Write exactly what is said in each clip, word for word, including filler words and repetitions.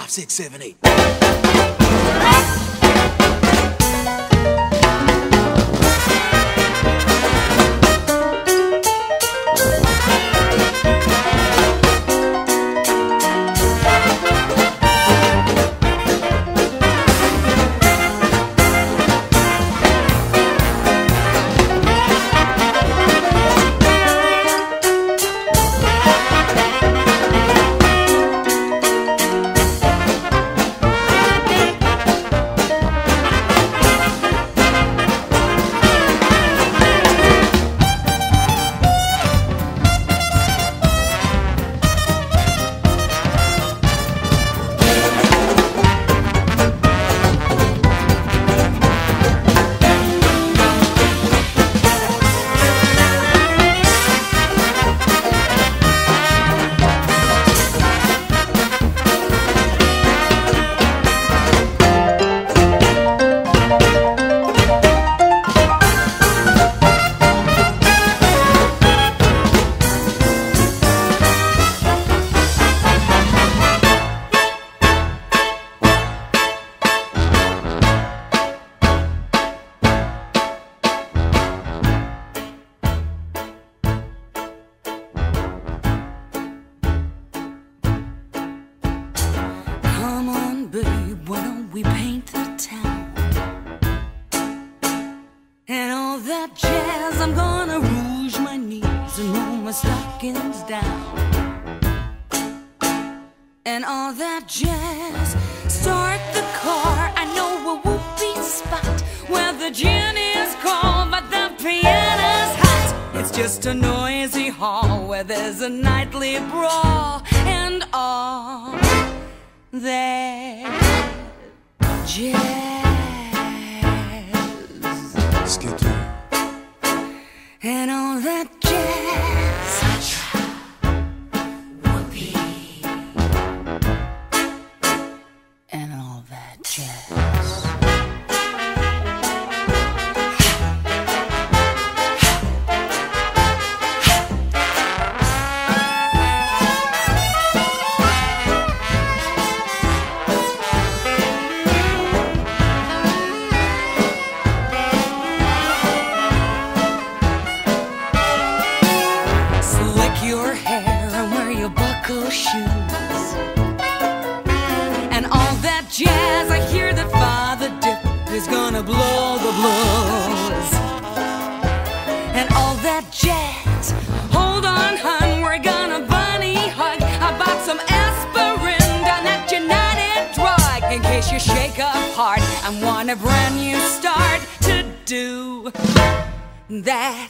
five, six, seven, eight. We paint the town and all that jazz. I'm gonna rouge my knees and roll my stockings down and all that jazz. Start the car. I know a whoopee spot where the gin is cold but the piano's hot. It's just a noisy hall where there's a nightly brawl and all that jazz. Skittle. And all that jazz. Whoopee. And all that jazz. Shoes and all that jazz. I hear that Father Dip is gonna blow the blues and all that jazz. Hold on, hun, we're gonna bunny hug. I bought some aspirin down at United Drug in case you shake up hard and want a brand new start to do that.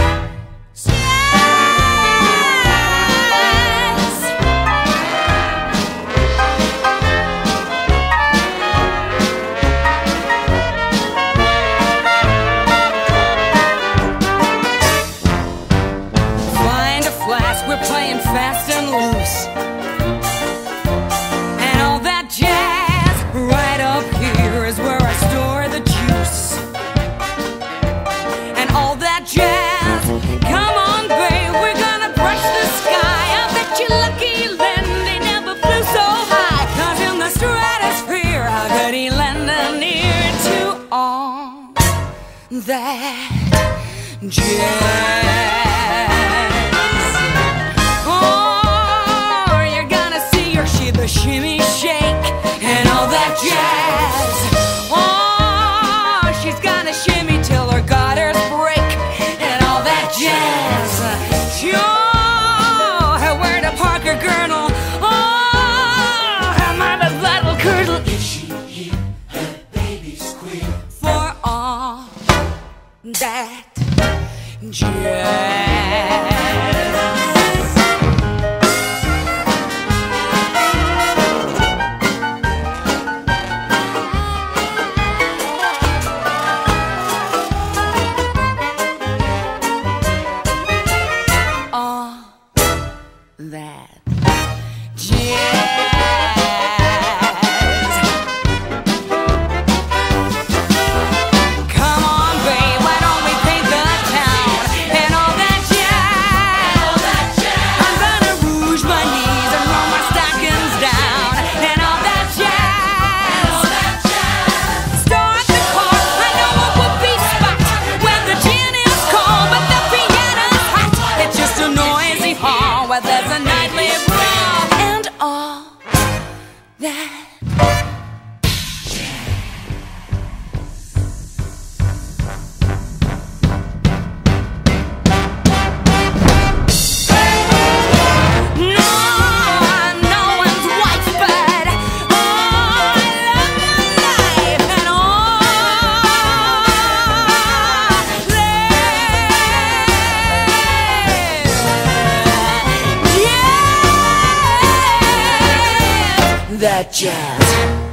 We're playing fast and loose and all that jazz. Right up here is where I store the juice and all that jazz. Come on, babe, we're gonna brush the sky. I bet you lucky Lindy never flew so high, 'cause in the stratosphere how could he lend an ear to all that jazz? The shimmy shake and all that jazz. Oh, she's gonna shimmy till her gutters break and all that jazz. Sure, where the Parker Gurnal. Oh, her mother's little curdle. If she hear her baby squeal for all that jazz. that jazz.